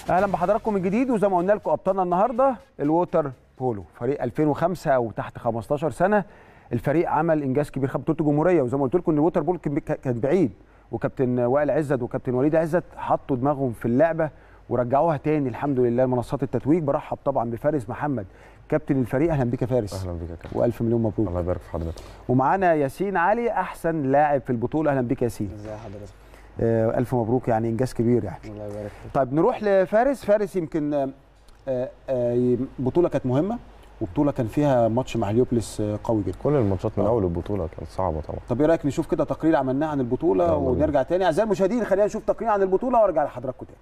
اهلا بحضراتكم من جديد، وزي ما قلنا لكم ابطالنا النهارده الووتر بولو فريق 2005 او تحت 15 سنه. الفريق عمل انجاز كبير، خد بطوله الجمهوريه، وزي ما قلت لكم ان الووتر بولو كان بعيد، وكابتن وائل عزت وكابتن وليد عزت حطوا دماغهم في اللعبه ورجعوها تاني الحمد لله لمنصات التتويج. برحب طبعا بفارس محمد كابتن الفريق. اهلا بك يا فارس. اهلا بك يا كابتن، والف مليون مبروك. الله يبارك في حضرتك. ومعانا ياسين علي احسن لاعب في البطوله. اهلا بك ياسين. ازي حضرتك؟ الف مبروك، يعني انجاز كبير يعني. الله يبارك فيك. طيب نروح لفارس. فارس يمكن بطوله كانت مهمه، وبطوله كان فيها ماتش مع هليوبلس قوي جدا. كل الماتشات من اول البطوله كانت صعبه طبعا. طب ايه رايك نشوف كده تقرير عملناه عن البطوله ونرجع تاني؟ اعزائي المشاهدين خلينا نشوف تقرير عن البطوله وارجع لحضراتكم تاني.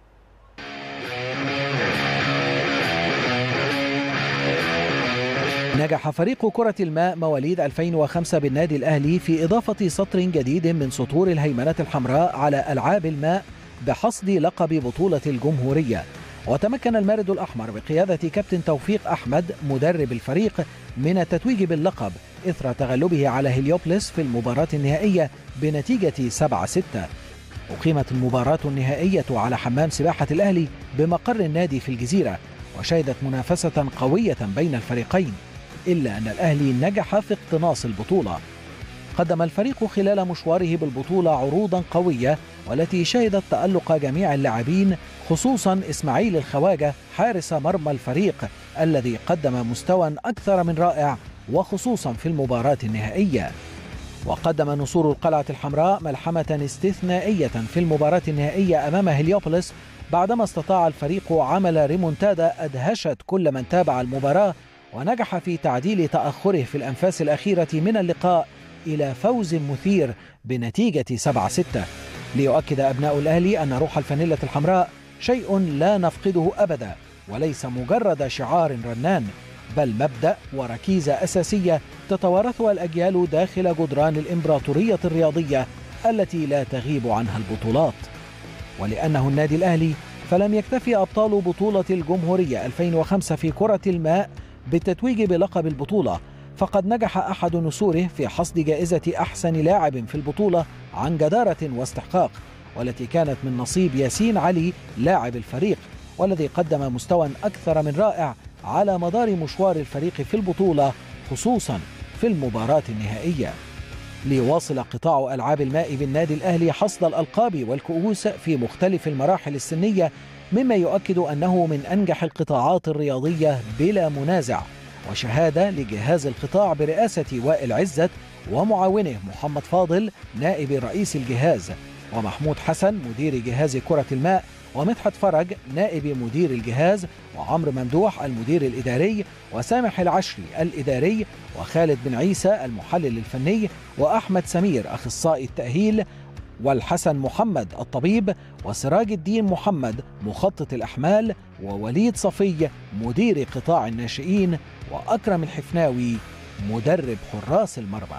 نجح فريق كرة الماء مواليد 2005 بالنادي الأهلي في إضافة سطر جديد من سطور الهيمنة الحمراء على ألعاب الماء بحصد لقب بطولة الجمهورية. وتمكن المارد الأحمر بقيادة كابتن توفيق أحمد مدرب الفريق من التتويج باللقب إثر تغلبه على هليوبلس في المباراة النهائية بنتيجة 7-6. أقيمت المباراة النهائية على حمام سباحة الأهلي بمقر النادي في الجزيرة، وشهدت منافسة قوية بين الفريقين، إلا أن الأهلي نجح في اقتناص البطولة. قدم الفريق خلال مشواره بالبطولة عروضا قوية والتي شهدت تألق جميع اللاعبين، خصوصا إسماعيل الخواجة حارس مرمى الفريق الذي قدم مستوى أكثر من رائع، وخصوصا في المباراة النهائية. وقدم نسور القلعة الحمراء ملحمة استثنائية في المباراة النهائية أمام هليوبلس، بعدما استطاع الفريق عمل ريمونتادا أدهشت كل من تابع المباراة، ونجح في تعديل تأخره في الأنفاس الأخيرة من اللقاء إلى فوز مثير بنتيجة 7-6، ليؤكد أبناء الأهلي أن روح الفانيلة الحمراء شيء لا نفقده أبدا، وليس مجرد شعار رنان، بل مبدأ وركيزة أساسية تتوارثها الأجيال داخل جدران الإمبراطورية الرياضية التي لا تغيب عنها البطولات. ولأنه النادي الأهلي فلم يكتفي أبطال بطولة الجمهورية 2005 في كرة الماء بالتتويج بلقب البطولة، فقد نجح أحد نسوره في حصد جائزة أحسن لاعب في البطولة عن جدارة واستحقاق، والتي كانت من نصيب ياسين علي لاعب الفريق، والذي قدم مستوى أكثر من رائع على مدار مشوار الفريق في البطولة، خصوصا في المباراة النهائية. ليواصل قطاع ألعاب الماء بالنادي الأهلي حصد الألقاب والكؤوس في مختلف المراحل السنية، مما يؤكد أنه من أنجح القطاعات الرياضية بلا منازع، وشهادة لجهاز القطاع برئاسة وائل عزت ومعاونه محمد فاضل نائب رئيس الجهاز، ومحمود حسن مدير جهاز كرة الماء، ومدحت فرج نائب مدير الجهاز، وعمرو ممدوح المدير الإداري، وسامح العشري الإداري، وخالد بن عيسى المحلل الفني، وأحمد سمير أخصائي التأهيل، والحسن محمد الطبيب، وسراج الدين محمد مخطط الأحمال، ووليد صفي مدير قطاع الناشئين، وأكرم الحفناوي مدرب حراس المرمى.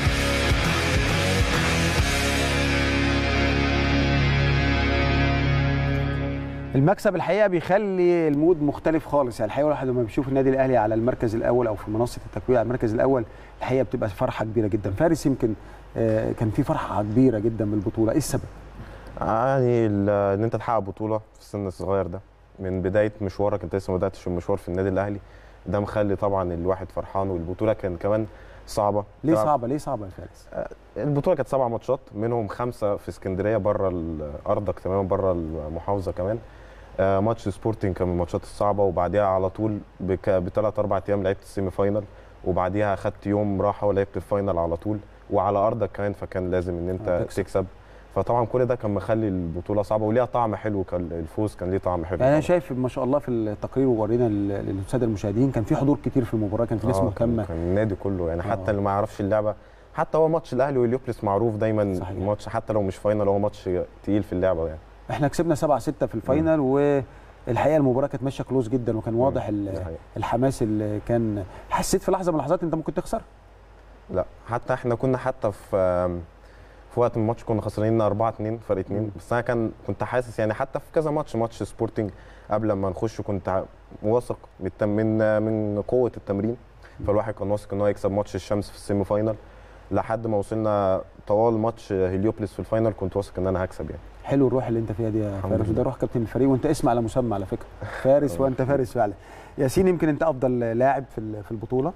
المكسب الحقيقه بيخلي المود مختلف خالص، يعني الحقيقه الواحد لما بيشوف النادي الاهلي على المركز الاول او في منصه التتويج على المركز الاول الحقيقه بتبقى فرحه كبيره جدا. فارس يمكن كان في فرحه كبيره جدا بالبطوله، ايه السبب؟ يعني ان انت تحقق بطوله في السن الصغير ده من بدايه مشوارك، انت لسه ما بداتش المشوار في النادي الاهلي، ده مخلي طبعا الواحد فرحان. والبطوله كان كمان صعبه. ليه صعبه يا فارس؟ البطوله كانت 7 ماتشات، منهم 5 في اسكندريه بره ارضك تماما، بره المحافظه كمان. ماتش سبورتنج كان من الماتشات الصعبه، وبعديها على طول بثلاث 4 ايام لعبت السيمي فاينال، وبعديها اخدت يوم راحه ولعبت الفاينال على طول، وعلى ارضك كمان، فكان لازم ان انت تكسب. فطبعا كل ده كان مخلي البطوله صعبه وليها طعم حلو، كان الفوز كان ليه طعم حلو. يعني انا شايف ما شاء الله في التقرير وورينا للساده المشاهدين كان في حضور كتير في المباراه، كان في ناس مهتمه، كان النادي كله يعني حتى اللي ما يعرفش اللعبه، حتى هو ماتش الاهلي واليوبلس معروف دايما صحيح. ماتش حتى لو مش فاينل هو ماتش تقيل في اللعبه يعني. احنا كسبنا 7-6 في الفاينل، والحقيقه المباراه كانت ماشيه كلوز جدا، وكان واضح الحماس اللي كان. حسيت في لحظه من اللحظات انت ممكن تخسر؟ لا، حتى احنا كنا حتى في وقت من الماتش كنا خسرانين 4-2 فرق 2، بس انا كنت حاسس يعني حتى في كذا ماتش سبورتنج قبل ما نخش كنت واثق من قوه التمرين، فالواحد كان واثق ان هو يكسب ماتش الشمس في السيمي فاينال، لحد ما وصلنا طوال ماتش هليوبلس في الفاينل كنت واثق ان انا هكسب يعني. حلو الروح اللي انت فيها دي يا فارس، وده روح كابتن الفريق، وانت اسم على مسمى على فكره فارس وانت فارس فعلا. ياسين يمكن انت افضل لاعب في البطوله،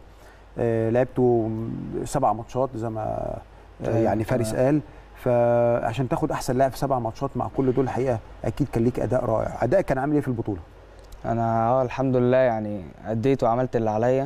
لعبتوا 7 ماتشات زي ما يعني فارس قال، فعشان تاخد احسن لاعب في 7 ماتشات مع كل دول الحقيقه اكيد كان ليك اداء رائع. ادائك كان عامل ايه في البطوله؟ انا الحمد لله يعني اديت وعملت اللي عليا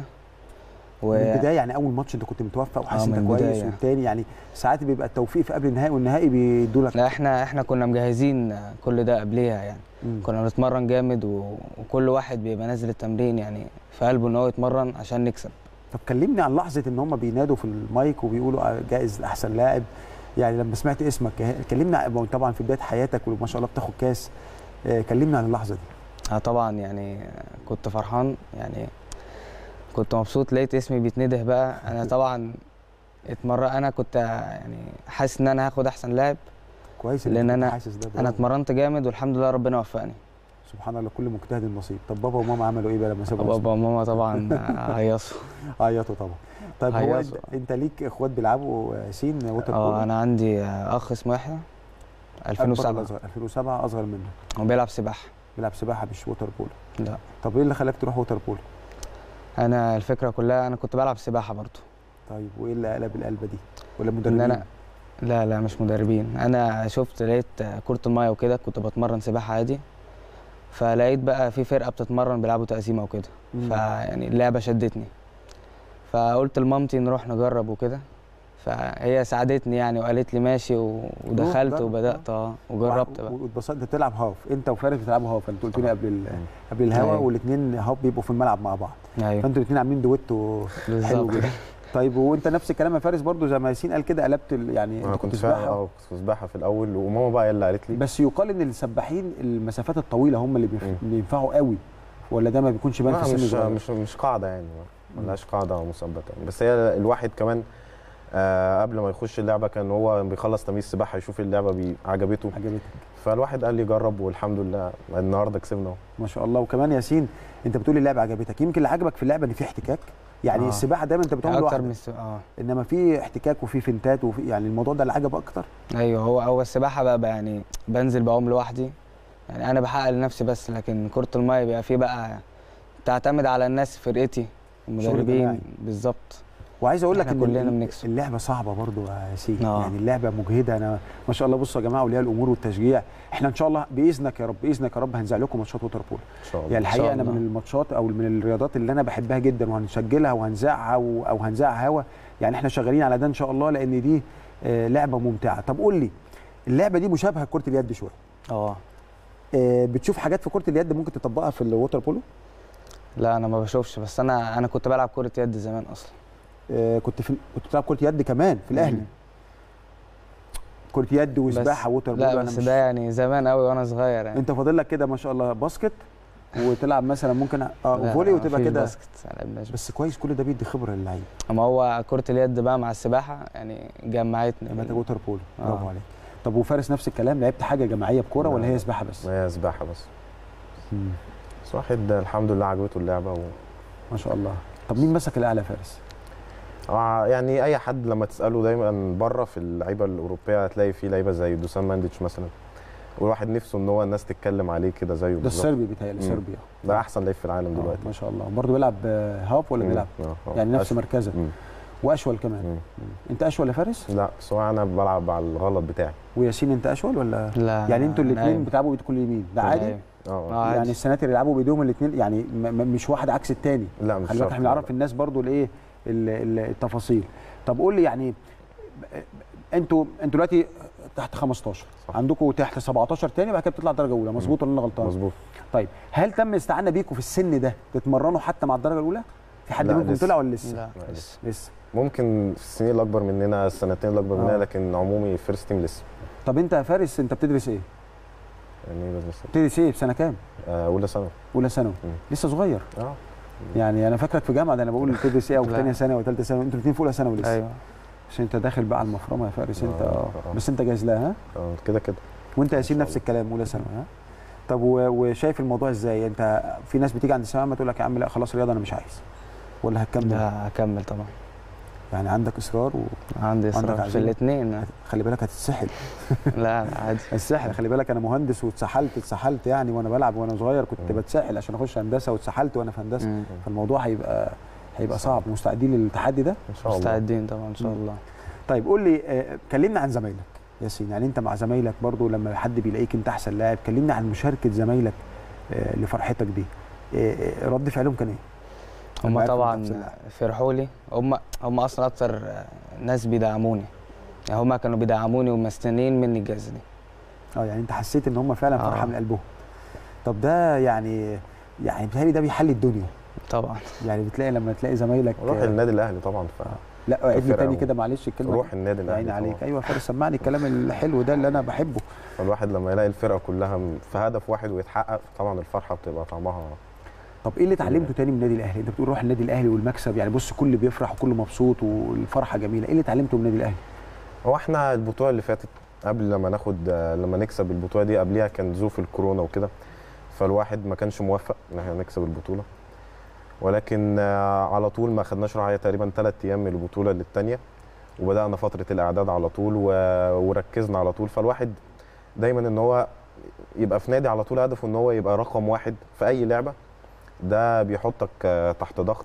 من البدايه يعني اول ماتش انت كنت متوفق وحاسس انت كويس، والتاني يعني ساعات بيبقى التوفيق في قبل النهائي والنهائي بيدوا لك. لا احنا كنا مجهزين كل ده قبليها يعني. كنا بنتمرن جامد وكل واحد بيبقى نازل التمرين يعني في قلبه ان هو يتمرن عشان نكسب. طب كلمني عن لحظه ان هم بينادوا في المايك وبيقولوا جائز احسن لاعب، يعني لما سمعت اسمك كلمنا طبعا في بدايه حياتك وما شاء الله بتاخد كاس، كلمنا عن اللحظه دي. طبعا يعني كنت فرحان يعني، كنت مبسوط لقيت اسمي بيتنده بقى. انا طبعا انا كنت يعني حاسس ان انا هاخد احسن لاعب كويس، لان انا اتمرنت جامد والحمد لله ربنا وفقني. سبحان الله، كل مجتهد النصيب. طب بابا وماما عملوا ايه بقى لما سابوا؟ بابا وماما طبعا عيطوا. عيطوا طبعا. طيب هو انت ليك اخوات بيلعبوا سين ووتر بول؟ انا عندي اخ اسمه يحيى 2007. 2007 اصغر منك. هو بيلعب سباحه. بيلعب سباحه مش ووتر بول؟ لا. طب ايه اللي خلاك تروح ووتر بول؟ انا الفكره كلها انا كنت بلعب سباحه برضه. طيب وايه اللي قلب القلبه دي؟ ولا مدربين؟ لا مش مدربين. انا لقيت كره المايه وكده، كنت بتمرن سباحه عادي، فلقيت بقى في فرقه بتتمرن بيلعبوا تقسيمه وكده، فيعني اللعبه شدتني، فقلت لمامتي نروح نجرب وكده، فهي ساعدتني يعني وقالت لي ماشي، ودخلت وبدات وجربت بقى. واتبسطت تلعب هاف، انت وفارس بتلعبوا هاف، انتوا قلت لي قبل الهوا. أيوة. والاثنين هاف بيبقوا في الملعب مع بعض. ايوه. فانتوا الاثنين عاملين دويتو حلو جدا. طيب وانت نفس الكلام يا فارس برضو زي ما ياسين قال كده، قلبت يعني انت كنت سباحه؟ كنت سباحه في الاول، وماما بقى اللي قالت لي. بس يقال ان السباحين المسافات الطويله هم اللي بينفعوا قوي، ولا ده ما بيكونش باين في سن صغير؟ مش قاعده يعني، ملهاش قاعده مثبته يعني. بس هي الواحد كمان قبل ما يخش اللعبه كان هو بيخلص تمرين السباحه يشوف اللعبه عجبته، فالواحد قال لي جرب، والحمد لله النهارده كسبنا. ما شاء الله. وكمان ياسين انت بتقول اللعبه عجبتك، يمكن اللي عجبك في اللعبه ان في احتكاك، يعني السباحه دايما انت بتعمل لوحدك انما في احتكاك وفي فنتات وفي يعني الموضوع ده اللي عجبك اكتر. ايوه، هو السباحه بقى يعني بنزل بعوم لوحدي، يعني انا بحقق لنفسي بس، لكن كره الماء بيبقى فيه بقى تعتمد على الناس، فرقتي المدربين بالظبط. وعايز اقول لك ان اللعبه صعبه برضو يا ياسين، يعني اللعبه مجهده. انا ما شاء الله بصوا يا جماعه اولياء الامور والتشجيع، احنا ان شاء الله باذنك يا رب هنذاع لكم ماتشات ووتر بول ان شاء الله. يعني الحقيقه انا من الماتشات او من الرياضات اللي انا بحبها جدا، وهنسجلها وهنذاعها او هنذاعها هوا، يعني احنا شغالين على ده ان شاء الله، لان دي لعبه ممتعه. طب قول لي، اللعبه دي مشابهه لكره اليد شويه. بتشوف حاجات في كره اليد ممكن تطبقها في الووتر بولو؟ لا انا ما بشوفش، بس انا كنت بلعب كره يد زمان اصلا. كنت بتلعب كره يد كمان في الاهلي؟ كره يد وسباحه ووتر بول؟ لا بس ده يعني زمان قوي وانا صغير يعني. انت فاضل لك كده ما شاء الله باسكت وتلعب مثلا ممكن فولي وتبقى كده باسكت. بس كويس، كل ده بيدي خبره للعيب. اما هو كره اليد بقى مع السباحه يعني جمعتني. جمعتك ووتر بول، برافو عليك. طب وفارس نفس الكلام، لعبت حاجه جماعيه بكوره ولا هي سباحه بس؟ هي سباحه بس. بس واحد الحمد لله عجبته اللعبه ما شاء الله. طب مين مسك الاعلى فارس؟ يعني اي حد لما تساله دايما بره في اللعيبه الاوروبيه هتلاقي في لعيبه زي دوسان مانديتش مثلا، والواحد نفسه ان هو الناس تتكلم عليه كده زيه بالظبط. ده السربي بيتهيألي، صربيا ده احسن لعيب في العالم دلوقتي ما شاء الله. برضه بيلعب هاف ولا بيلعب يعني نفس مركزك؟ واشول كمان. انت اشول يا فارس؟ لا بس هو انا بلعب على الغلط بتاعي. وياسين انت اشول ولا؟ لا يعني انتوا الاثنين بتلعبوا بايدكم اليمين ده عادي؟ يعني السناتر يلعبوا بايديهم الاثنين، يعني مش واحد عكس الثاني؟ لا مش خلي بالك احنا بنعرف الناس برضه الايه التفاصيل. طب قول لي يعني انتوا دلوقتي تحت 15 صح. عندكم تحت 17 تاني بعد كده بتطلع درجه اولى، مظبوط ولا انا غلطان؟ مظبوط. طيب هل تم الاستعانه بيكم في السن ده تتمرنوا حتى مع الدرجه الاولى؟ في حد منكم طلع ولا لسه؟ لا لسه. ممكن في السنين الاكبر مننا، السنتين الاكبر مننا، لكن عمومي فيرست تيم لسه. طب انت يا فارس انت بتدرس ايه؟ يعني بتدرس ايه في سنه كام؟ اولى ثانوي. اولى ثانوي لسه صغير. يعني انا فاكرك في جامعه، ده انا بقول بتدرس ايه او في ثانيه ثانوي وثالثه ثانوي، انتوا الاثنين في اولى ثانوي لسه. ايوه عشان انت داخل بقى على المفرمه يا فارس انت. بس انت جاهز لها؟ كده وانت يا ياسين نفس الكلام اولى ثانوي؟ طب وشايف الموضوع ازاي؟ انت في ناس بتيجي عند الثانويه عامه تقول لك يا عم لا خلاص رياضه انا مش عايز، ولا هتكمل؟ لا هكمل طبعا. يعني عندك اصرار عندي اصرار في الاثنين. خلي بالك هتتسحل. لا عادي. السحل خلي بالك، انا مهندس واتسحلت يعني وانا بلعب وانا صغير، كنت بتسحل عشان اخش هندسه واتسحلت وانا في هندسه. فالموضوع هيبقى صعب. مستعدين للتحدي ده؟ ان شاء الله مستعدين طبعا ان شاء الله. طيب قول لي، كلمنا عن زمايلك ياسين، يعني انت مع زمايلك برضو لما حد بيلاقيك انت احسن لاعب، كلمنا عن مشاركه زمايلك لفرحتك دي، رد فعلهم كان ايه؟ هم طبعا فرحوا لي، هم اصلا اكتر ناس بيدعموني، يعني هم كانوا بيدعموني ومستنيين مني الجائزه دي. يعني انت حسيت ان هم فعلا فرحه من قلبهم. طب ده يعني بيتهيألي ده بيحلي الدنيا طبعا. يعني بتلاقي لما تلاقي زمايلك روح النادي الاهلي طبعا. لا عيد لي تاني كده معلش الكلمه. روح النادي الاهلي. عيني عليك. ايوه فارس، سمعني الكلام الحلو ده اللي انا بحبه. الواحد لما يلاقي الفرقه كلها في هدف واحد ويتحقق، طبعا الفرحه بتبقى طعمها. طب ايه اللي اتعلمته تاني من النادي الاهلي؟ انت بتقول روح النادي الاهلي والمكسب، يعني بص كل بيفرح وكل مبسوط والفرحه جميله، ايه اللي اتعلمته من النادي الاهلي؟ هو احنا البطوله اللي فاتت قبل لما نكسب البطوله دي، قبليها كان ظروف الكورونا وكده، فالواحد ما كانش موفق ان احنا نكسب البطوله، ولكن على طول ما خدناش راحه تقريبا 3 ايام من البطوله للثانيه، وبدانا فتره الاعداد على طول وركزنا على طول. فالواحد دايما ان هو يبقى في نادي على طول هدفه ان هو يبقى رقم واحد في اي لعبه، ده بيحطك تحت ضغط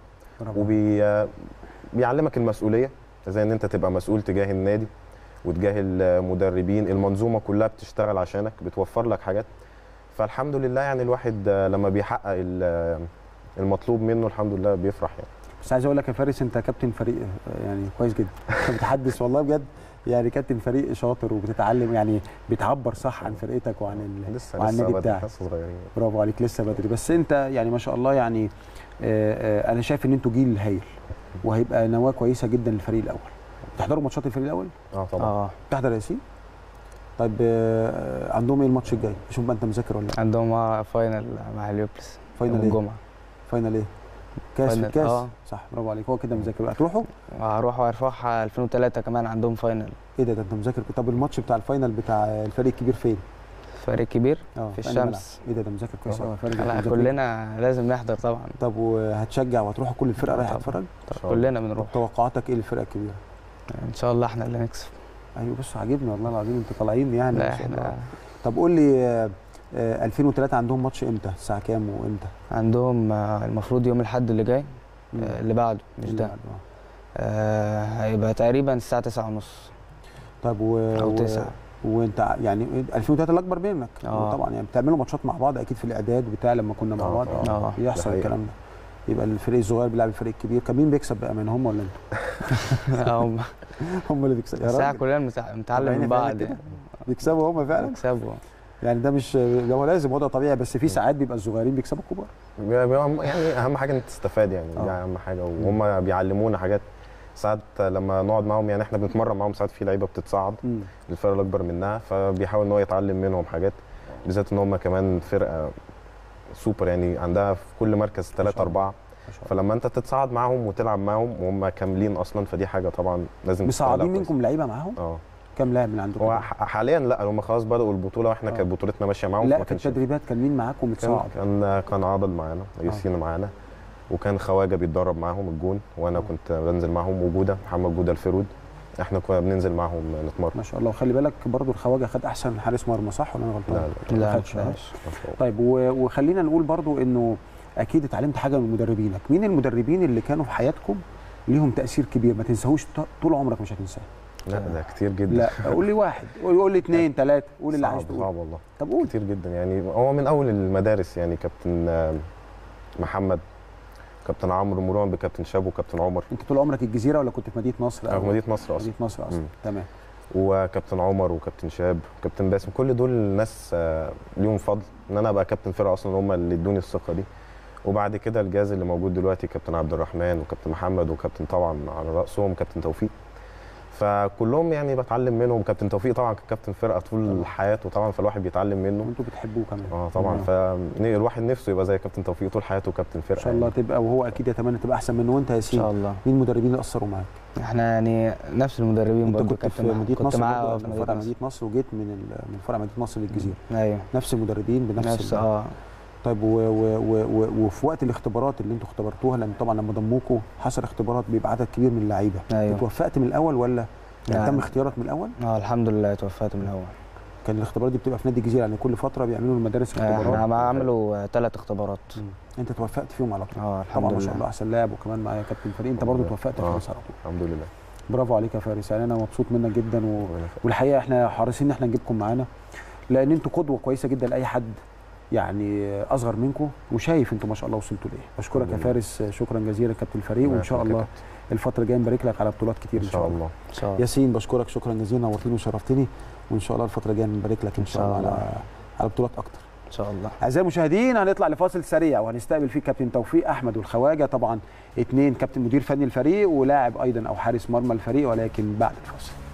وبيعلمك المسؤوليه، زي ان انت تبقى مسؤول تجاه النادي وتجاه المدربين، المنظومه كلها بتشتغل عشانك، بتوفر لك حاجات. فالحمد لله يعني الواحد لما بيحقق المطلوب منه الحمد لله بيفرح يعني. بس عايز اقول لك يا فارس، انت كابتن فريق يعني كويس جدا. انت بتحدث والله بجد، يعني كابتن فريق شاطر وبتتعلم، يعني بتعبر صح عن فرقتك وعن النادي بتاعك. لسه صغيرين. برافو عليك، لسه بدري. بس انت يعني ما شاء الله، يعني انا شايف ان انتوا جيل هايل وهيبقى نواه كويسه جدا للفريق الاول. تحضروا ماتشات الفريق الاول؟ طبعا. تحضر يا ياسين؟ طيب عندهم ايه الماتش الجاي؟ شوف بقى انت مذاكر ولا لا؟ عندهم فاينل مع اليوبلس. فاينل ايه؟ الجمعه. فاينل ايه؟ كاس في الكاس. صح، برافو عليك. هو كده مذاكر. هتروحوا؟ هروحوا وهرفعها 2003 كمان عندهم فاينل. ايه ده انت مذاكر. طب الماتش بتاع الفاينل بتاع الفريق الكبير فين؟ الفريق الكبير في الشمس. ايه ده مذاكر كويس قوي. لا كلنا لازم نحضر طبعا. طب وهتشجع وهتروحوا كل الفرقه رايحه تتفرج؟ كلنا بنروح. توقعاتك ايه للفرقه الكبيره؟ ان شاء الله احنا اللي نكسب. ايوه بص عاجبني والله العظيم، انتوا طالعين يعني. لا احنا. طب قول لي 2003 عندهم ماتش امتى؟ الساعه كام وامتى؟ عندهم المفروض يوم الاحد اللي جاي، اللي بعده مش ده. هيبقى تقريبا الساعه 9:30. طب او 9. وانت يعني 2003 الاكبر منك طبعا، يعني بتعملوا ماتشات مع بعض اكيد في الاعداد بتاع لما كنا مع بعض. يحصل الكلام ده. يبقى الفريق الصغير بيلعب الفريق الكبير. كان مين بيكسب بقى، من هم ولا انتوا؟ هم اللي بيكسبوا. الساعه كلنا بنتعلم من بعض يعني. بيكسبوا هم فعلا؟ بيكسبوا يعني ده مش ده هو لازم وضع طبيعي، بس في ساعات بيبقى الصغيرين بيكسبوا الكبار. يعني اهم حاجه انك تستفاد يعني. دي اهم حاجه، وهم بيعلمونا حاجات. ساعات لما نقعد معاهم يعني احنا بنتمرن معاهم، ساعات في لعيبه بتصعد للفرقه الاكبر منها، فبيحاول ان هو يتعلم منهم حاجات، بالذات ان هم كمان فرقه سوبر يعني، عندها في كل مركز 3 4. فلما انت تتصعد معاهم وتلعب معاهم وهم كاملين اصلا، فدي حاجه طبعا لازم مصعدين منكم لعيبه معاهم؟ كام لاعب من عندكم؟ هو حاليا لا، هم خلاص بداوا البطوله واحنا كانت بطولتنا ماشيه معاهم. لا في التدريبات كان مين معاكم متصعد؟ كان عادل معانا، ياسين معانا، وكان خواجه بيتدرب معاهم الجون، وانا كنت بنزل معاهم، وجوده محمد جوده الفرود، احنا كنا بننزل معاهم نتمرن. ما شاء الله. وخلي بالك برضو الخواجه خد احسن حارس مرمى، صح ولا انا غلطان؟ لا طيب وخلينا نقول برضو انه اكيد اتعلمت حاجه من مدربينك. مين المدربين اللي كانوا في حياتكم ليهم تاثير كبير ما تنساهوش طول عمرك مش هتنساه؟ لا ده كتير جدا. لا قول لي واحد، قول لي 2 3، قول اللي عايز تقوله. صعب والله. طب قول. كتير جدا يعني. هو من اول المدارس يعني كابتن محمد، كابتن عمرو مران، بكابتن شابو، وكابتن عمر. انت طول عمرك الجزيره ولا كنت في مدينه نصر؟ في مدينه نصر اصلا. مدينه نصر اصلا. تمام. وكابتن عمر وكابتن شاب وكابتن باسم، كل دول ناس ليهم فضل ان انا ابقى كابتن فرقه اصلا، هم اللي ادوني الثقه دي. وبعد كده الجهاز اللي موجود دلوقتي كابتن عبد الرحمن وكابتن محمد وكابتن طبعا على راسهم كابتن توفيق، فكلهم يعني بتعلم منهم. كابتن توفيق طبعا كان كابتن فرقه طول حياته طبعا، فالواحد بيتعلم منه. وانتوا بتحبوه كمان. طبعا. فالواحد نفسه يبقى زي كابتن توفيق طول حياته كابتن فرقه. ان شاء الله يعني. تبقى، وهو اكيد يتمنى تبقى احسن منه. وانت يا ياسين ان شاء الله مين المدربين اللي اثروا معاك؟ احنا يعني نفس المدربين برضه. كنت معاه في مدينه نصر وجيت من فرع مدينه نصر للجزيره. ايوه نفس المدربين بنفس طيب وفي وقت الاختبارات اللي انتوا اختبرتوها، لان طبعا لما ضموكوا حصل اختبارات بيبقى عدد كبير من اللعيبه، ايوه توفقت من الاول ولا يعني نعم. تم اختيارك من الاول؟ الحمد لله توفقت من الاول. كان الاختبارات دي بتبقى في نادي الجزيره، يعني كل فتره بيعملوا المدارس اختبارات؟ احنا عملوا 3 اختبارات. انت توفقت فيهم على طول؟ الحمد طبعا لله ما شاء الله احسن لاعب، وكمان معايا كابتن فريق، انت برضو توفقت في الناس على طول. الحمد لله. برافو عليك يا فارس، يعني انا مبسوط منك جدا والحقيقه احنا حريصين ان احنا نجيبكم معانا، لان انتوا قدوه كويسه جدا لاي حد يعني اصغر منكم، وشايف انتوا ما شاء الله وصلتوا لايه. بشكرك يا فارس شكرا جزيلا كابتن الفريق، وان شاء الله الفتره الجايه نبارك لك على بطولات كتير ان شاء الله. ان شاء الله. ياسين بشكرك شكرا جزيلا، نورتني وشرفتني، وان شاء الله الفتره الجايه نبارك لك ان شاء الله على بطولات اكتر ان شاء الله. اعزائي المشاهدين هنطلع لفاصل سريع وهنستقبل فيه كابتن توفيق احمد والخواجه، طبعا 2 كابتن مدير فني الفريق ولاعب ايضا او حارس مرمى الفريق، ولكن بعد الفاصل.